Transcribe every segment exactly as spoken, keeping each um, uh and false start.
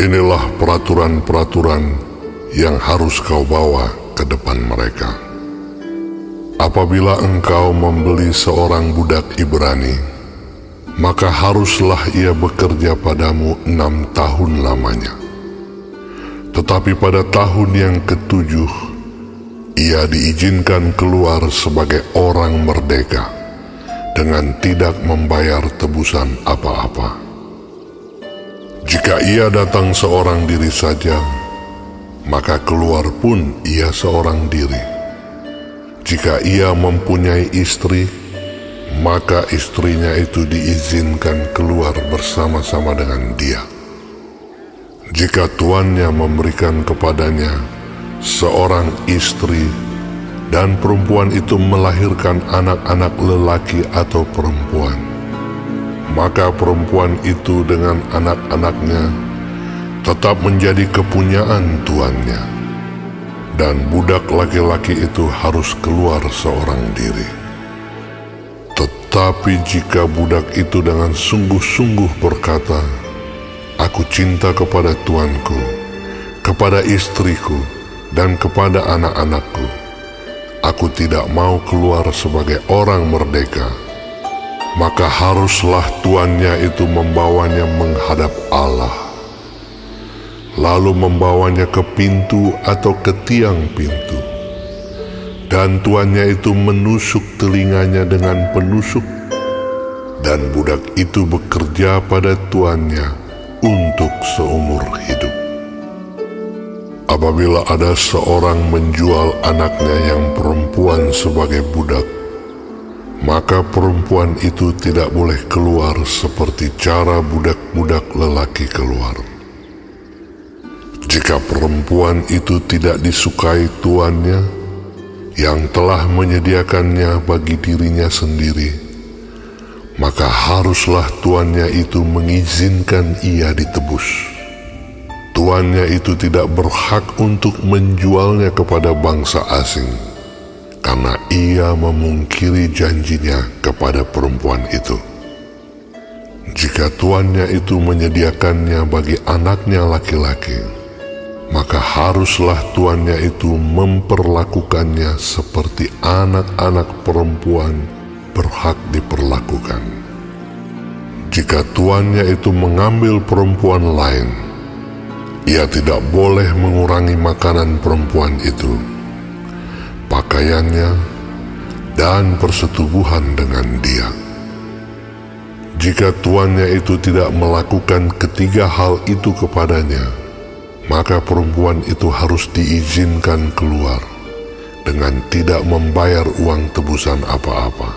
Inilah peraturan-peraturan yang harus kau bawa ke depan mereka. Apabila engkau membeli seorang budak Ibrani, maka haruslah ia bekerja padamu enam tahun lamanya. Tetapi pada tahun yang ketujuh, ia diizinkan keluar sebagai orang merdeka dengan tidak membayar tebusan apa-apa. Jika ia datang seorang diri saja, maka keluar pun ia seorang diri. Jika ia mempunyai istri, maka istrinya itu diizinkan keluar bersama-sama dengan dia. Jika tuannya memberikan kepadanya seorang istri dan perempuan itu melahirkan anak-anak lelaki atau perempuan, maka perempuan itu dengan anak-anaknya tetap menjadi kepunyaan tuannya, dan budak laki-laki itu harus keluar seorang diri. Tetapi jika budak itu dengan sungguh-sungguh berkata, "Aku cinta kepada tuanku, kepada istriku, dan kepada anak-anakku, aku tidak mau keluar sebagai orang merdeka," maka haruslah tuannya itu membawanya menghadap Allah, lalu membawanya ke pintu atau ke tiang pintu, dan tuannya itu menusuk telinganya dengan penusuk, dan budak itu bekerja pada tuannya untuk seumur hidup. Apabila ada seorang menjual anaknya yang perempuan sebagai budak, maka perempuan itu tidak boleh keluar seperti cara budak-budak lelaki keluar. Jika perempuan itu tidak disukai tuannya yang telah menyediakannya bagi dirinya sendiri, maka haruslah tuannya itu mengizinkan ia ditebus. Tuannya itu tidak berhak untuk menjualnya kepada bangsa asing, karena ia memungkiri janjinya kepada perempuan itu. Jika tuannya itu menyediakannya bagi anaknya laki-laki, maka haruslah tuannya itu memperlakukannya seperti anak-anak perempuan berhak diperlakukan. Jika tuannya itu mengambil perempuan lain, ia tidak boleh mengurangi makanan perempuan itu, pakaiannya, dan persetubuhan dengan dia. Jika tuannya itu tidak melakukan ketiga hal itu kepadanya, maka perempuan itu harus diizinkan keluar dengan tidak membayar uang tebusan apa-apa.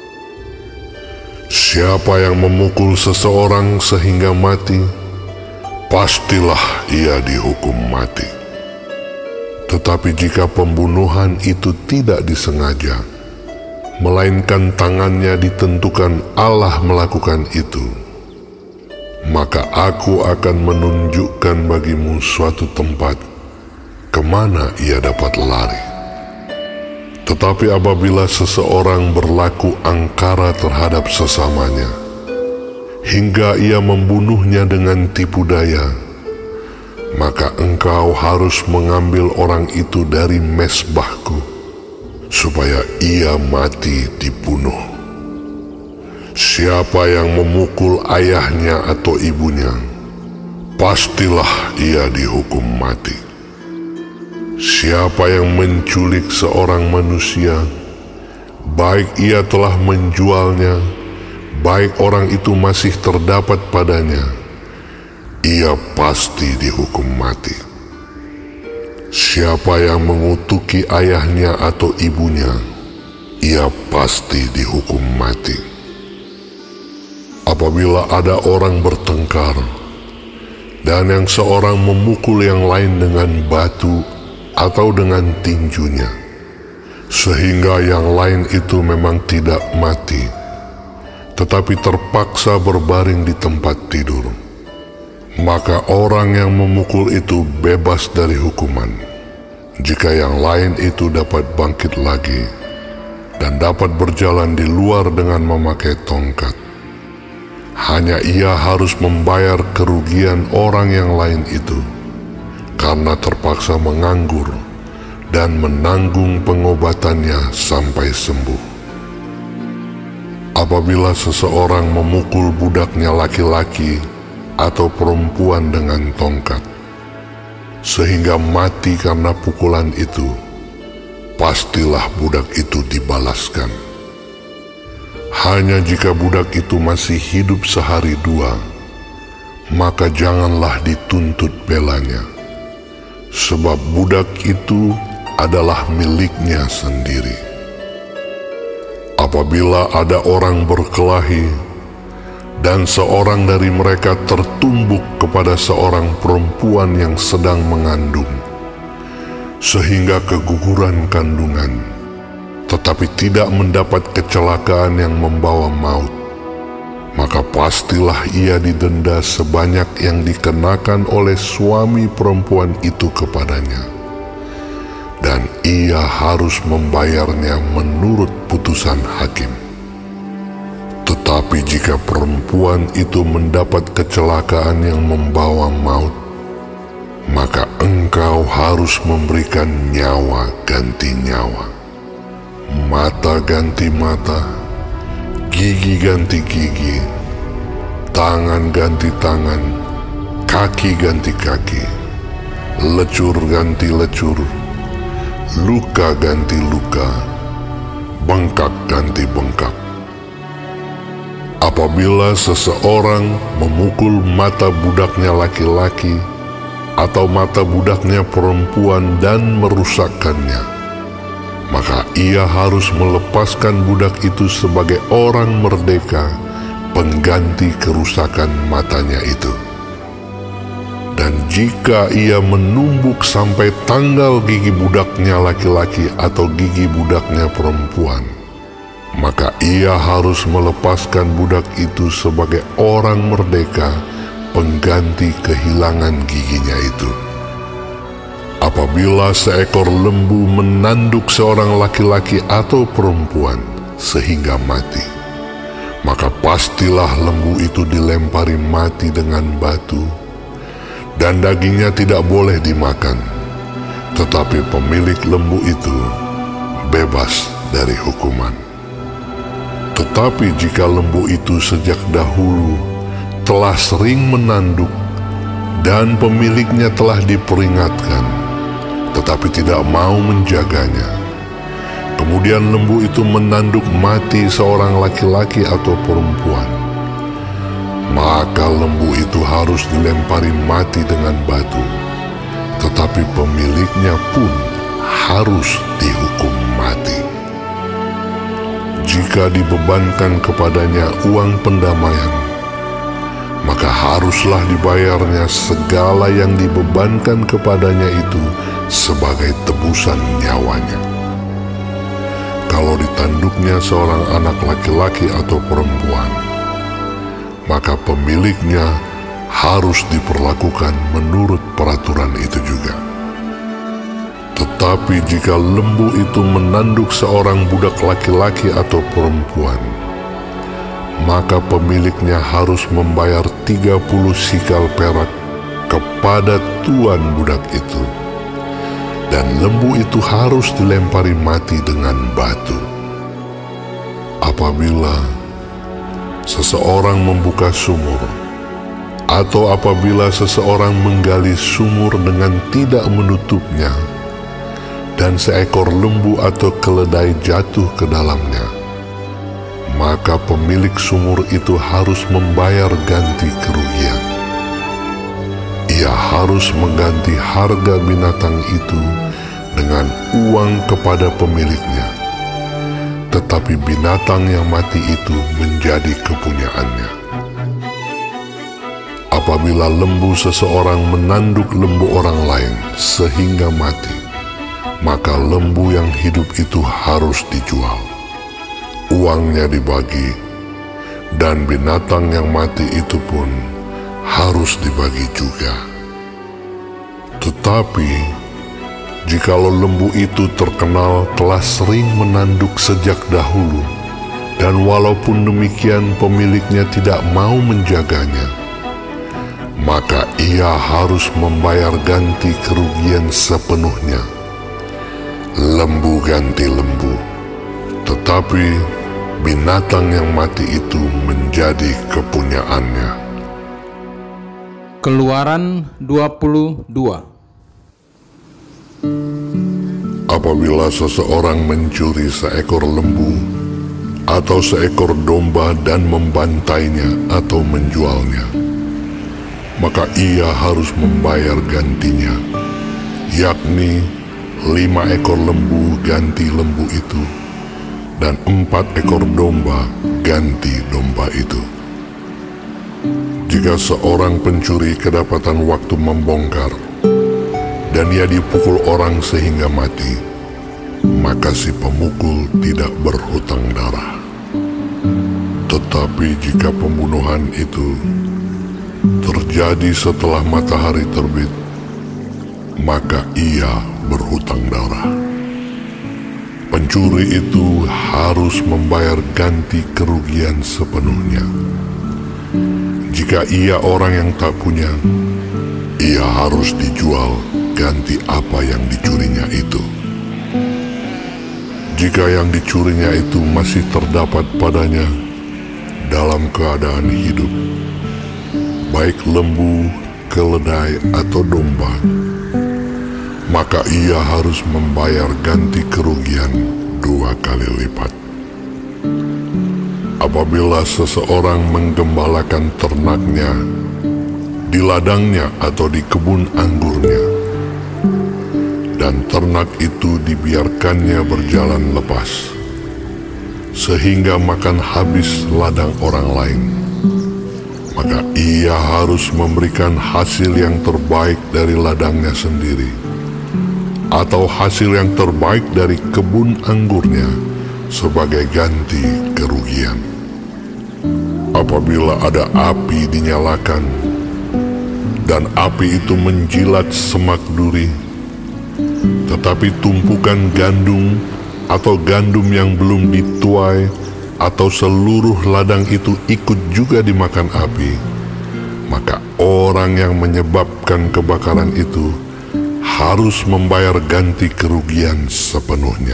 Siapa yang memukul seseorang sehingga mati, pastilah ia dihukum mati. Tetapi jika pembunuhan itu tidak disengaja, melainkan tangannya ditentukan Allah melakukan itu, maka aku akan menunjukkan bagimu suatu tempat kemana ia dapat lari. Tetapi apabila seseorang berlaku angkara terhadap sesamanya, hingga ia membunuhnya dengan tipu daya, maka engkau harus mengambil orang itu dari mezbahku, supaya ia mati dibunuh. Siapa yang memukul ayahnya atau ibunya, pastilah ia dihukum mati. Siapa yang menculik seorang manusia, baik ia telah menjualnya, baik orang itu masih terdapat padanya, ia pasti dihukum mati. Siapa yang mengutuki ayahnya atau ibunya, ia pasti dihukum mati. Apabila ada orang bertengkar, dan yang seorang memukul yang lain dengan batu atau dengan tinjunya, sehingga yang lain itu memang tidak mati, tetapi terpaksa berbaring di tempat tidur, maka orang yang memukul itu bebas dari hukuman, jika yang lain itu dapat bangkit lagi dan dapat berjalan di luar dengan memakai tongkat. Hanya ia harus membayar kerugian orang yang lain itu karena terpaksa menganggur dan menanggung pengobatannya sampai sembuh. Apabila seseorang memukul budaknya laki-laki atau perempuan dengan tongkat, sehingga mati karena pukulan itu, pastilah budak itu dibalaskan. Hanya jika budak itu masih hidup sehari dua, maka janganlah dituntut belanya, sebab budak itu adalah miliknya sendiri. Apabila ada orang berkelahi, dan seorang dari mereka tertumbuk kepada seorang perempuan yang sedang mengandung, sehingga keguguran kandungan, tetapi tidak mendapat kecelakaan yang membawa maut, maka pastilah ia didenda sebanyak yang dikenakan oleh suami perempuan itu kepadanya, dan ia harus membayarnya menurut putusan hakim. Tetapi jika perempuan itu mendapat kecelakaan yang membawa maut, maka engkau harus memberikan nyawa ganti nyawa, mata ganti mata, gigi ganti gigi, tangan ganti tangan, kaki ganti kaki, lecur ganti lecur, luka ganti luka, bengkak ganti bengkak. Apabila seseorang memukul mata budaknya laki-laki atau mata budaknya perempuan dan merusakkannya, maka ia harus melepaskan budak itu sebagai orang merdeka pengganti kerusakan matanya itu. Dan jika ia menumbuk sampai tanggal gigi budaknya laki-laki atau gigi budaknya perempuan, maka ia harus melepaskan budak itu sebagai orang merdeka pengganti kehilangan giginya itu. Apabila seekor lembu menanduk seorang laki-laki atau perempuan sehingga mati, maka pastilah lembu itu dilempari mati dengan batu, dan dagingnya tidak boleh dimakan, tetapi pemilik lembu itu bebas dari hukuman. Tetapi jika lembu itu sejak dahulu telah sering menanduk dan pemiliknya telah diperingatkan, tetapi tidak mau menjaganya, kemudian lembu itu menanduk mati seorang laki-laki atau perempuan, maka lembu itu harus dilempari mati dengan batu, tetapi pemiliknya pun harus dihukum mati. Jika dibebankan kepadanya uang pendamaian, maka haruslah dibayarnya segala yang dibebankan kepadanya itu sebagai tebusan nyawanya. Kalau ditanduknya seorang anak laki-laki atau perempuan, maka pemiliknya harus diperlakukan menurut peraturan itu juga. Tetapi jika lembu itu menanduk seorang budak laki-laki atau perempuan, maka pemiliknya harus membayar tiga puluh sikal perak kepada tuan budak itu, dan lembu itu harus dilempari mati dengan batu. Apabila seseorang membuka sumur, atau apabila seseorang menggali sumur dengan tidak menutupnya, dan seekor lembu atau keledai jatuh ke dalamnya, maka pemilik sumur itu harus membayar ganti kerugian. Ia harus mengganti harga binatang itu dengan uang kepada pemiliknya, tetapi binatang yang mati itu menjadi kepunyaannya. Apabila lembu seseorang menanduk lembu orang lain sehingga mati, maka lembu yang hidup itu harus dijual, uangnya dibagi, dan binatang yang mati itu pun harus dibagi juga. Tetapi jikalau lembu itu terkenal telah sering menanduk sejak dahulu, Dan walaupun demikian pemiliknya tidak mau menjaganya, maka ia harus membayar ganti kerugian sepenuhnya. Lembu ganti lembu, tetapi binatang yang mati itu menjadi kepunyaannya. Keluaran dua puluh dua. Apabila seseorang mencuri seekor lembu atau seekor domba dan membantainya atau menjualnya, maka ia harus membayar gantinya, yakni lima ekor lembu ganti lembu itu, dan empat ekor domba ganti domba itu. Jika seorang pencuri kedapatan waktu membongkar, dan ia dipukul orang sehingga mati, maka si pemukul tidak berhutang darah. Tetapi jika pembunuhan itu terjadi setelah matahari terbit, maka ia berhutang darah. Pencuri itu harus membayar ganti kerugian sepenuhnya. Jika ia orang yang tak punya, ia harus dijual ganti apa yang dicurinya itu. Jika yang dicurinya itu masih terdapat padanya dalam keadaan hidup, baik lembu, keledai, atau domba, maka ia harus membayar ganti kerugian dua kali lipat. Apabila seseorang menggembalakan ternaknya di ladangnya atau di kebun anggurnya, dan ternak itu dibiarkannya berjalan lepas, sehingga makan habis ladang orang lain, maka ia harus memberikan hasil yang terbaik dari ladangnya sendiri, atau hasil yang terbaik dari kebun anggurnya sebagai ganti kerugian. Apabila ada api dinyalakan, dan api itu menjilat semak duri, tetapi tumpukan gandum atau gandum yang belum dituai atau seluruh ladang itu ikut juga dimakan api, maka orang yang menyebabkan kebakaran itu harus membayar ganti kerugian sepenuhnya.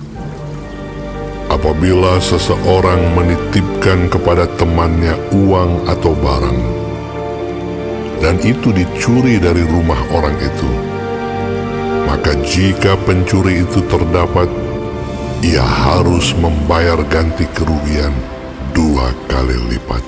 Apabila seseorang menitipkan kepada temannya uang atau barang, dan itu dicuri dari rumah orang itu, maka jika pencuri itu terdapat, ia harus membayar ganti kerugian dua kali lipat.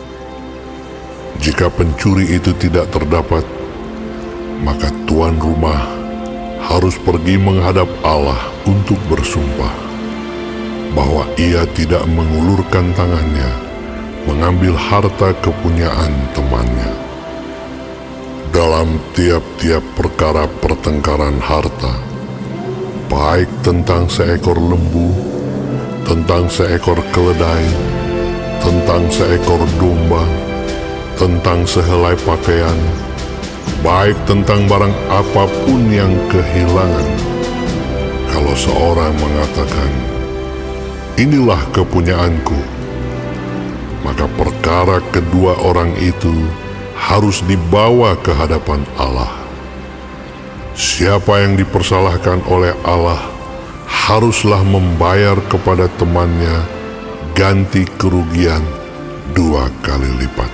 Jika pencuri itu tidak terdapat, maka tuan rumah harus pergi menghadap Allah untuk bersumpah bahwa ia tidak mengulurkan tangannya mengambil harta kepunyaan temannya. Dalam tiap-tiap perkara pertengkaran harta, baik tentang seekor lembu, tentang seekor keledai, tentang seekor domba, tentang sehelai pakaian, baik tentang barang apapun yang kehilangan, kalau seorang mengatakan, "Inilah kepunyaanku," maka perkara kedua orang itu harus dibawa ke hadapan Allah. Siapa yang dipersalahkan oleh Allah haruslah membayar kepada temannya ganti kerugian dua kali lipat.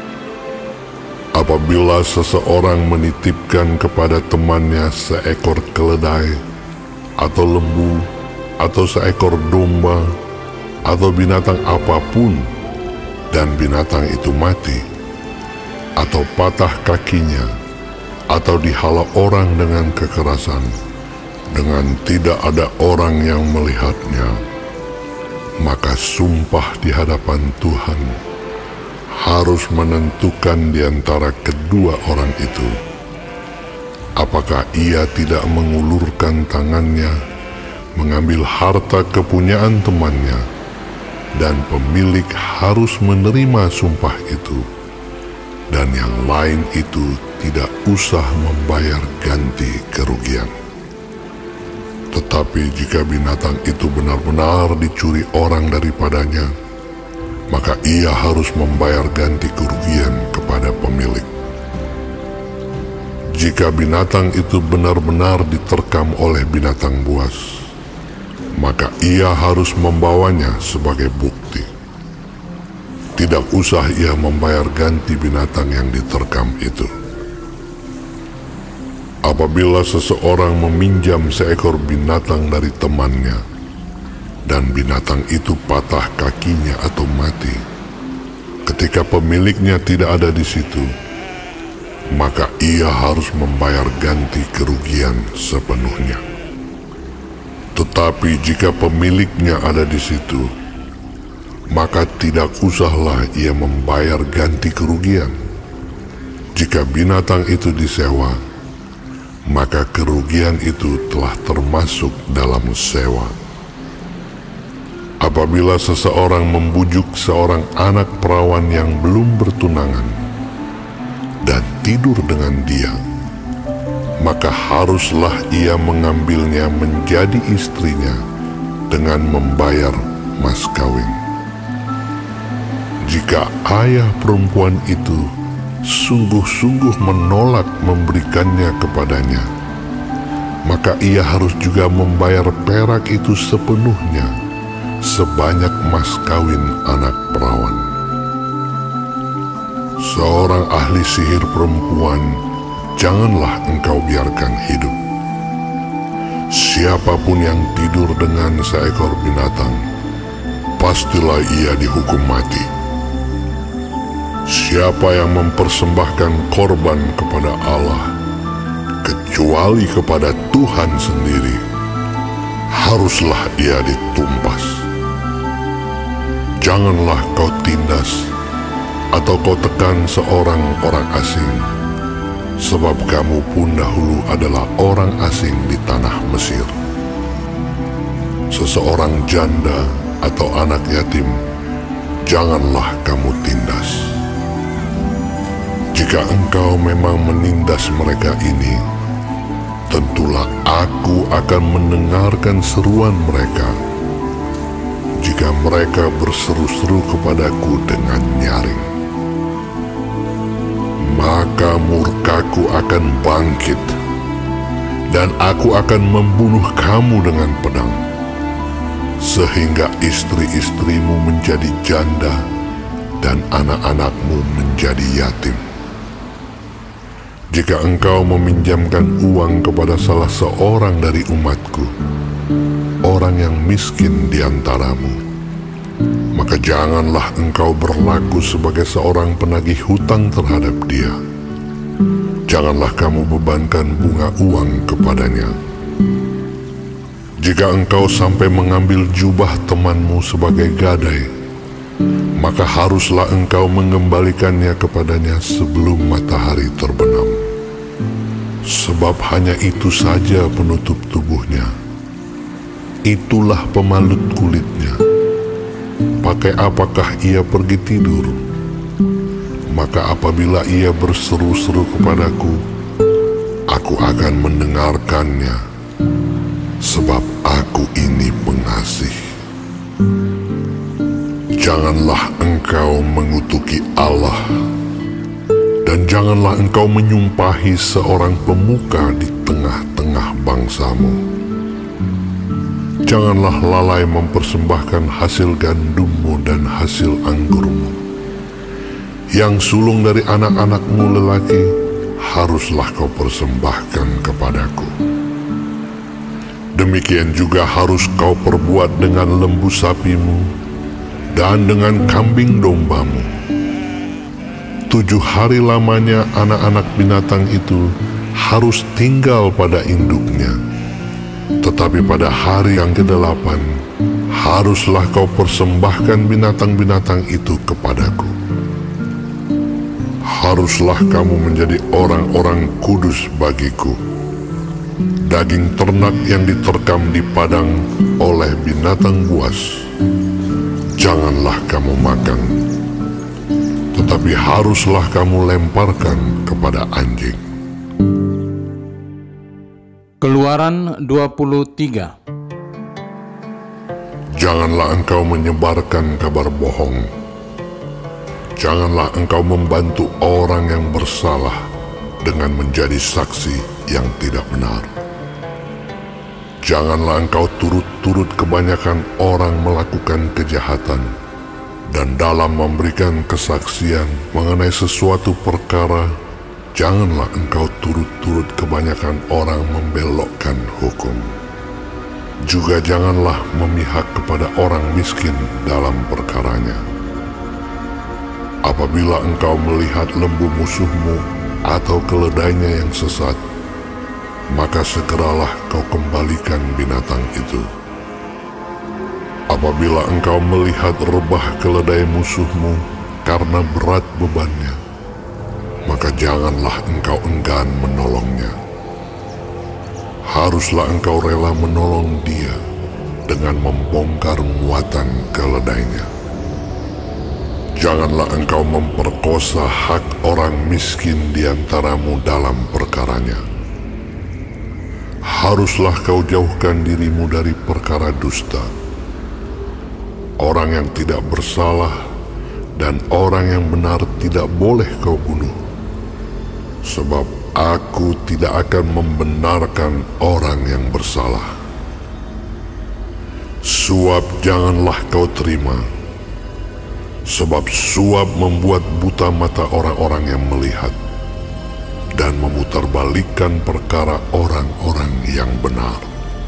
Apabila seseorang menitipkan kepada temannya seekor keledai atau lembu atau seekor domba atau binatang apapun, dan binatang itu mati, atau patah kakinya, atau dihala orang dengan kekerasan, dengan tidak ada orang yang melihatnya, maka sumpah di hadapan Tuhan harus menentukan di antara kedua orang itu, apakah ia tidak mengulurkan tangannya mengambil harta kepunyaan temannya, dan pemilik harus menerima sumpah itu, dan yang lain itu tidak usah membayar ganti kerugian. Tetapi jika binatang itu benar-benar dicuri orang daripadanya, maka ia harus membayar ganti kerugian kepada pemilik. Jika binatang itu benar-benar diterkam oleh binatang buas, maka ia harus membawanya sebagai bukti. Tidak usah ia membayar ganti binatang yang diterkam itu. Apabila seseorang meminjam seekor binatang dari temannya, dan binatang itu patah kakinya atau mati, ketika pemiliknya tidak ada di situ, maka ia harus membayar ganti kerugian sepenuhnya. Tetapi jika pemiliknya ada di situ, maka tidak usahlah ia membayar ganti kerugian. Jika binatang itu disewa, maka kerugian itu telah termasuk dalam sewa. Apabila seseorang membujuk seorang anak perawan yang belum bertunangan dan tidur dengan dia, maka haruslah ia mengambilnya menjadi istrinya dengan membayar mas kawin. Jika ayah perempuan itu sungguh-sungguh menolak memberikannya kepadanya, maka ia harus juga membayar perak itu sepenuhnya, sebanyak mas kawin anak perawan. Seorang ahli sihir perempuan janganlah engkau biarkan hidup. Siapapun yang tidur dengan seekor binatang, pastilah ia dihukum mati. Siapa yang mempersembahkan korban kepada Allah, kecuali kepada Tuhan sendiri, haruslah ia ditumpas. Janganlah kau tindas atau kau tekan seorang orang asing, sebab kamu pun dahulu adalah orang asing di tanah Mesir. Seseorang janda atau anak yatim, janganlah kamu tindas. Jika engkau memang menindas mereka ini, tentulah aku akan mendengarkan seruan mereka jika mereka berseru-seru kepadaku dengan nyaring. Maka murkaku akan bangkit, dan aku akan membunuh kamu dengan pedang, sehingga istri-istrimu menjadi janda dan anak-anakmu menjadi yatim. Jika engkau meminjamkan uang kepada salah seorang dari umatku, orang yang miskin di antaramu, maka janganlah engkau berlaku sebagai seorang penagih hutang terhadap dia. Janganlah kamu bebankan bunga uang kepadanya. Jika engkau sampai mengambil jubah temanmu sebagai gadai, maka haruslah engkau mengembalikannya kepadanya sebelum matahari terbenam. Sebab hanya itu saja penutup tubuhnya, itulah pemalut kulitnya. Pakai apakah ia pergi tidur? Maka apabila ia berseru-seru kepadaku, aku akan mendengarkannya, sebab aku ini pengasih. Janganlah engkau mengutuki Allah, dan janganlah engkau menyumpahi seorang pemuka di tengah-tengah bangsamu. Janganlah lalai mempersembahkan hasil gandummu dan hasil anggurmu. Yang sulung dari anak-anakmu lelaki haruslah kau persembahkan kepadaku. Demikian juga harus kau perbuat dengan lembu sapimu dan dengan kambing dombamu. Tujuh hari lamanya anak-anak binatang itu harus tinggal pada induknya. Tetapi pada hari yang kedelapan, haruslah kau persembahkan binatang-binatang itu kepadaku. Haruslah kamu menjadi orang-orang kudus bagiku. Daging ternak yang diterkam di padang oleh binatang buas, janganlah kamu makan. Tetapi haruslah kamu lemparkan kepada anjing. Keluaran Keluaran dua puluh tiga. Janganlah engkau menyebarkan kabar bohong. Janganlah engkau membantu orang yang bersalah dengan menjadi saksi yang tidak benar. Janganlah engkau turut-turut kebanyakan orang melakukan kejahatan, dan dalam memberikan kesaksian mengenai sesuatu perkara, janganlah engkau turut-turut kebanyakan orang membelokkan hukum. Juga janganlah memihak kepada orang miskin dalam perkaranya. Apabila engkau melihat lembu musuhmu atau keledainya yang sesat, maka segeralah kau kembalikan binatang itu. Apabila engkau melihat rebah keledai musuhmu karena berat bebannya, maka janganlah engkau enggan menolongnya. Haruslah engkau rela menolong dia dengan membongkar muatan keledainya. Janganlah engkau memperkosa hak orang miskin di antaramu dalam perkaranya. Haruslah kau jauhkan dirimu dari perkara dusta. Orang yang tidak bersalah dan orang yang benar tidak boleh kau bunuh, sebab aku tidak akan membenarkan orang yang bersalah. Suap janganlah kau terima, sebab suap membuat buta mata orang-orang yang melihat dan memutarbalikkan perkara orang-orang yang benar.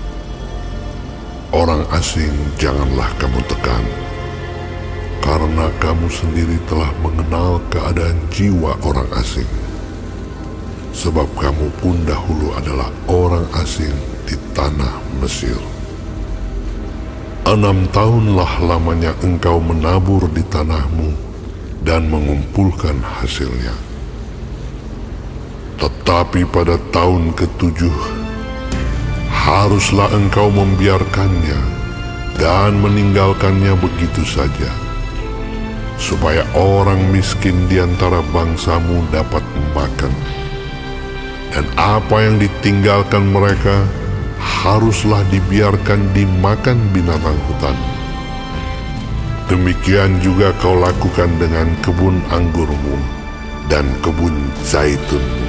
Orang asing janganlah kamu tekan, karena kamu sendiri telah mengenal keadaan jiwa orang asing. Sebab kamu pun dahulu adalah orang asing di tanah Mesir. Enam tahunlah lamanya engkau menabur di tanahmu dan mengumpulkan hasilnya. Tetapi pada tahun ketujuh, haruslah engkau membiarkannya dan meninggalkannya begitu saja, supaya orang miskin di antara bangsamu dapat makan. Dan apa yang ditinggalkan mereka haruslah dibiarkan dimakan binatang hutan. Demikian juga kau lakukan dengan kebun anggurmu dan kebun zaitunmu.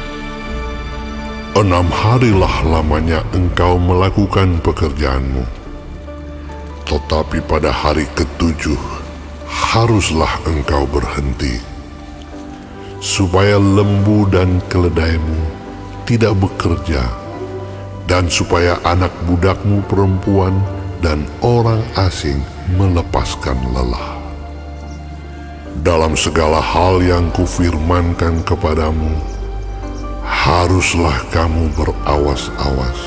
Enam harilah lamanya engkau melakukan pekerjaanmu, tetapi pada hari ketujuh haruslah engkau berhenti, supaya lembu dan keledaimu tidak bekerja, dan supaya anak budakmu perempuan dan orang asing melepaskan lelah. Dalam segala hal yang kufirmankan kepadamu, haruslah kamu berawas-awas.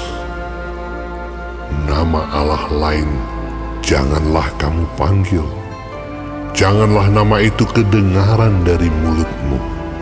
Nama Allah lain janganlah kamu panggil, janganlah nama itu kedengaran dari mulutmu.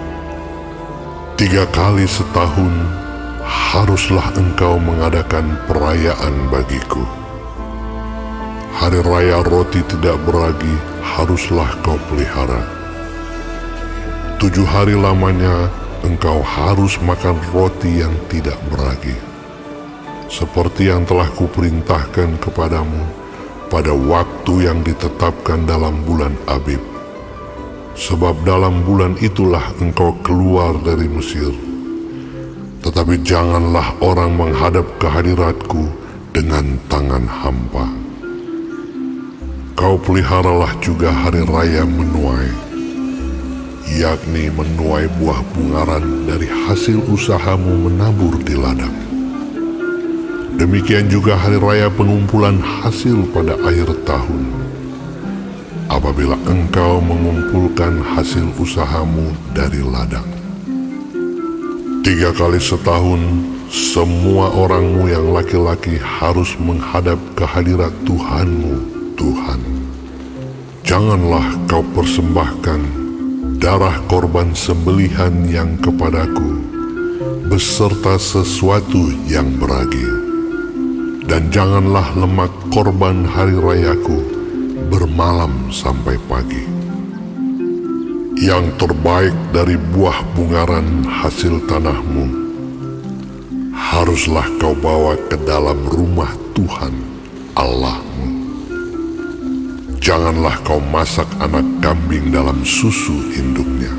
Tiga kali setahun haruslah engkau mengadakan perayaan bagiku. Hari raya roti tidak beragi haruslah kau pelihara. Tujuh hari lamanya engkau harus makan roti yang tidak beragi, seperti yang telah kuperintahkan kepadamu pada waktu yang ditetapkan dalam bulan Abib. Sebab dalam bulan itulah engkau keluar dari Mesir. Tetapi janganlah orang menghadap ke hadiratku dengan tangan hampa. Kau peliharalah juga hari raya menuai, yakni menuai buah bungaran dari hasil usahamu menabur di ladang. Demikian juga hari raya pengumpulan hasil pada akhir tahun, apabila engkau mengumpulkan hasil usahamu dari ladang. Tiga kali setahun, semua orangmu yang laki-laki harus menghadap ke hadirat Tuhanmu, Tuhan. Janganlah kau persembahkan darah korban sembelihan yang kepadaku beserta sesuatu yang beragi, dan janganlah lemak korban hari rayaku bermalam sampai pagi. Yang terbaik dari buah bungaran hasil tanahmu haruslah kau bawa ke dalam rumah Tuhan Allahmu. Janganlah kau masak anak kambing dalam susu induknya.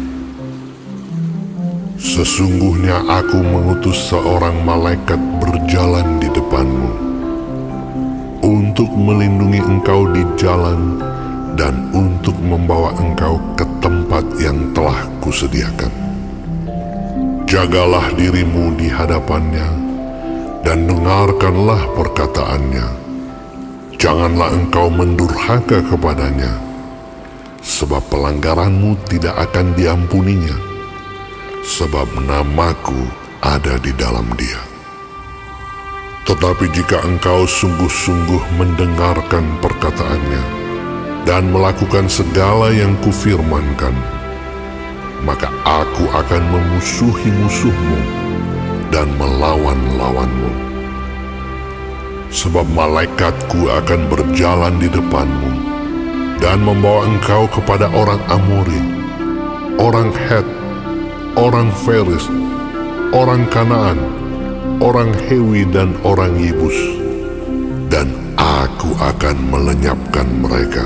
Sesungguhnya aku mengutus seorang malaikat berjalan di depanmu untuk melindungi engkau di jalan dan untuk membawa engkau ke tempat yang telah kusediakan. Jagalah dirimu di hadapannya dan dengarkanlah perkataannya. Janganlah engkau mendurhaka kepadanya, sebab pelanggaranmu tidak akan diampuninya, sebab namaku ada di dalam dia. Tetapi jika engkau sungguh-sungguh mendengarkan perkataannya dan melakukan segala yang kufirmankan, maka aku akan memusuhi musuhmu dan melawan lawanmu. Sebab malaikatku akan berjalan di depanmu dan membawa engkau kepada orang Amori, orang Het, orang Feris, orang Kanaan, orang Hewi dan orang Yebus, dan aku akan melenyapkan mereka.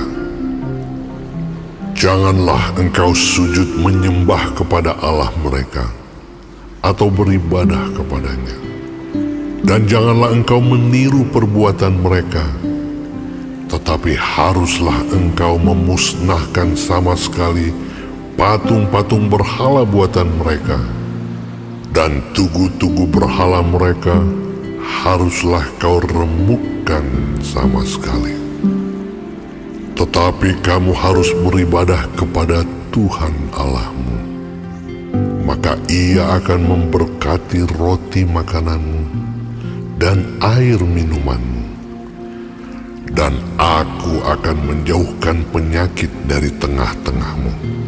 Janganlah engkau sujud menyembah kepada Allah mereka atau beribadah kepadanya. Dan janganlah engkau meniru perbuatan mereka, tetapi haruslah engkau memusnahkan sama sekali patung-patung berhala buatan mereka, dan tugu-tugu berhala mereka haruslah kau remukkan sama sekali. Tetapi kamu harus beribadah kepada Tuhan Allahmu, maka Ia akan memberkati roti makananmu dan air minumanmu, dan aku akan menjauhkan penyakit dari tengah-tengahmu.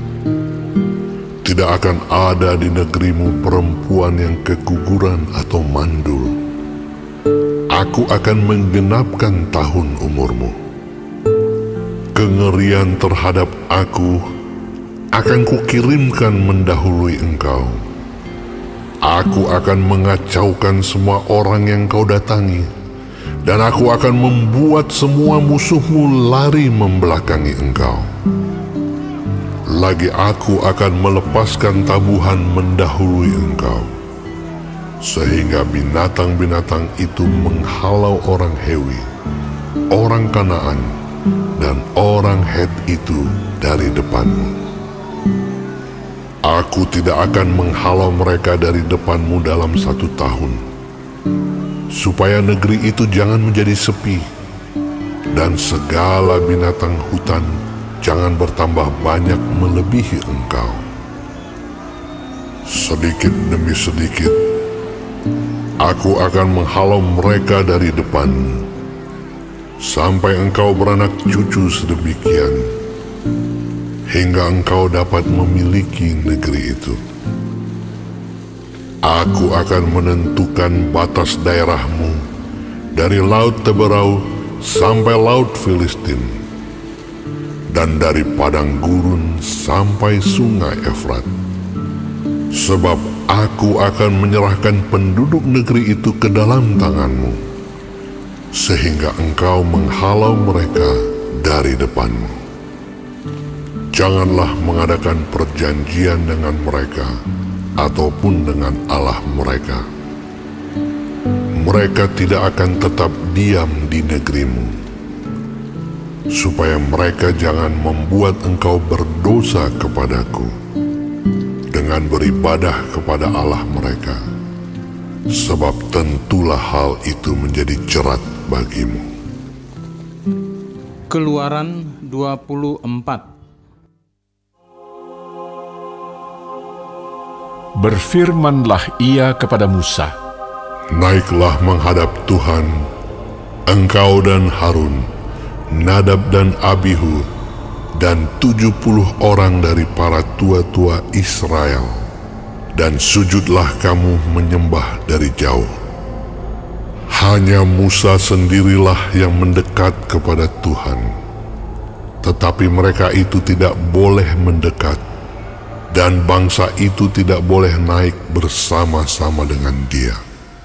Tidak akan ada di negerimu perempuan yang keguguran atau mandul. Aku akan menggenapkan tahun umurmu. Kengerian terhadap aku akan kukirimkan mendahului engkau. Aku akan mengacaukan semua orang yang kau datangi, dan aku akan membuat semua musuhmu lari membelakangi engkau. Lagi aku akan melepaskan tabuhan mendahului engkau, sehingga binatang-binatang itu menghalau orang Hewi, orang Kanaan, dan orang Het itu dari depanmu. Aku tidak akan menghalau mereka dari depanmu dalam satu tahun, supaya negeri itu jangan menjadi sepi, dan segala binatang hutan jangan bertambah banyak melebihi engkau. Sedikit demi sedikit, aku akan menghalau mereka dari depanmu, sampai engkau beranak cucu sedemikian, hingga engkau dapat memiliki negeri itu. Aku akan menentukan batas daerahmu dari Laut Teberau sampai Laut Filistin, dan dari padang gurun sampai sungai Efrat. Sebab aku akan menyerahkan penduduk negeri itu ke dalam tanganmu, sehingga engkau menghalau mereka dari depanmu. Janganlah mengadakan perjanjian dengan mereka ataupun dengan Allah mereka. Mereka tidak akan tetap diam di negerimu, supaya mereka jangan membuat engkau berdosa kepadaku dengan beribadah kepada Allah mereka, sebab tentulah hal itu menjadi jerat bagimu. Keluaran dua puluh empat. Berfirmanlah ia kepada Musa, Naiklah menghadap Tuhan, engkau dan Harun, Nadab dan Abihu, dan tujuh puluh orang dari para tua-tua Israel, dan sujudlah kamu menyembah dari jauh. Hanya Musa sendirilah yang mendekat kepada Tuhan, tetapi mereka itu tidak boleh mendekat, dan bangsa itu tidak boleh naik bersama-sama dengan dia.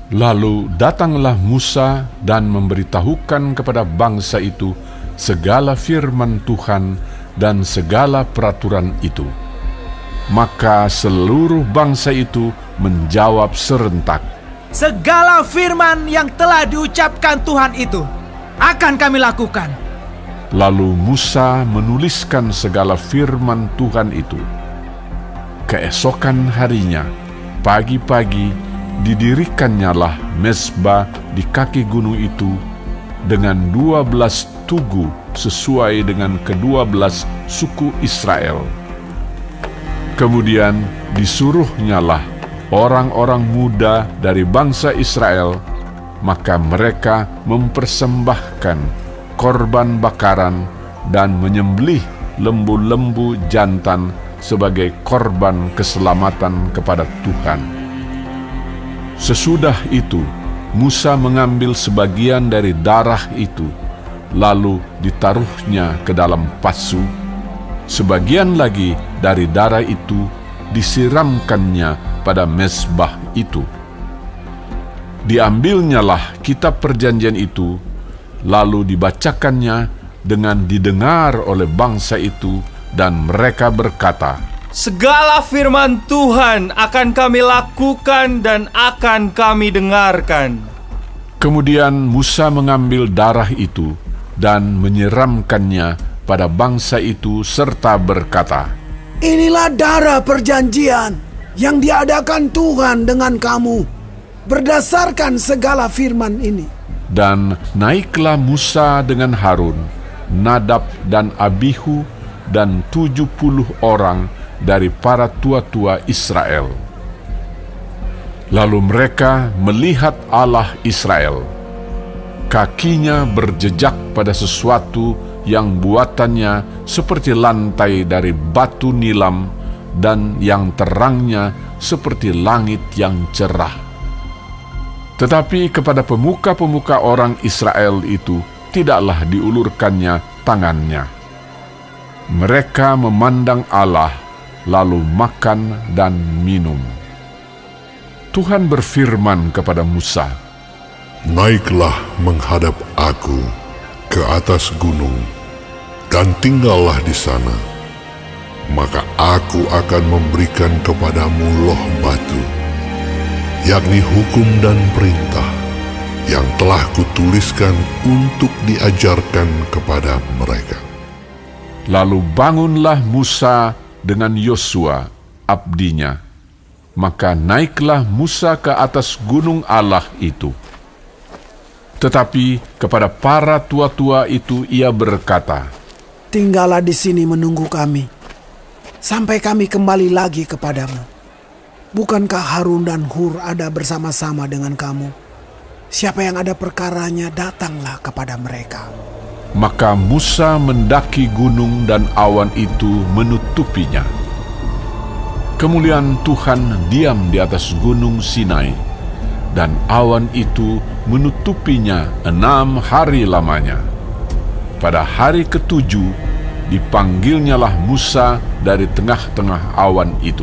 Lalu datanglah Musa dan memberitahukan kepada bangsa itu segala firman Tuhan dan segala peraturan itu. Maka seluruh bangsa itu menjawab serentak, "Segala firman yang telah diucapkan Tuhan itu akan kami lakukan." Lalu Musa menuliskan segala firman Tuhan itu. Keesokan harinya, pagi-pagi, didirikannya mezbah di kaki gunung itu dengan dua belas tugu sesuai dengan kedua belas suku Israel. Kemudian disuruhnyalah orang-orang muda dari bangsa Israel, maka mereka mempersembahkan korban bakaran dan menyembelih lembu-lembu jantan sebagai korban keselamatan kepada Tuhan. Sesudah itu, Musa mengambil sebagian dari darah itu, lalu ditaruhnya ke dalam pasu. Sebagian lagi dari darah itu disiramkannya pada mezbah itu. Diambilnyalah kitab perjanjian itu, lalu dibacakannya dengan didengar oleh bangsa itu, dan mereka berkata, "Segala firman Tuhan akan kami lakukan dan akan kami dengarkan." Kemudian Musa mengambil darah itu dan menyiramkannya pada bangsa itu serta berkata, "Inilah darah perjanjian yang diadakan Tuhan dengan kamu berdasarkan segala firman ini." Dan naiklah Musa dengan Harun, Nadab dan Abihu dan tujuh puluh orang dari para tua-tua Israel. Lalu mereka melihat Allah Israel. Kakinya berjejak pada sesuatu yang buatannya seperti lantai dari batu nilam dan yang terangnya seperti langit yang cerah. Tetapi kepada pemuka-pemuka orang Israel itu tidaklah diulurkannya tangannya. Mereka memandang Allah, lalu makan dan minum. Tuhan berfirman kepada Musa, "Naiklah menghadap aku ke atas gunung, dan tinggallah di sana. Maka aku akan memberikan kepadamu loh batu, yakni hukum dan perintah yang telah kutuliskan untuk diajarkan kepada mereka." Lalu bangunlah Musa dengan Yosua, abdinya. Maka naiklah Musa ke atas gunung Allah itu. Tetapi kepada para tua-tua itu ia berkata, "Tinggallah di sini menunggu kami, sampai kami kembali lagi kepadamu. Bukankah Harun dan Hur ada bersama-sama dengan kamu? Siapa yang ada perkaranya, datanglah kepada mereka." Maka Musa mendaki gunung dan awan itu menutupinya. Kemuliaan Tuhan diam di atas gunung Sinai, dan awan itu menutupinya enam hari lamanya. Pada hari ketujuh, dipanggilnyalah Musa dari tengah-tengah awan itu.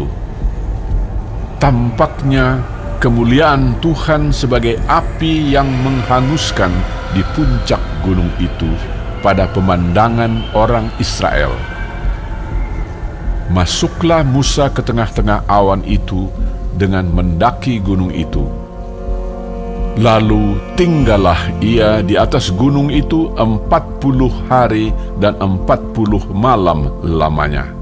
Tampaknya kemuliaan Tuhan sebagai api yang menghanguskan di puncak gunung itu pada pemandangan orang Israel. Masuklah Musa ke tengah-tengah awan itu dengan mendaki gunung itu. Lalu tinggallah ia di atas gunung itu empat puluh hari dan empat puluh malam lamanya.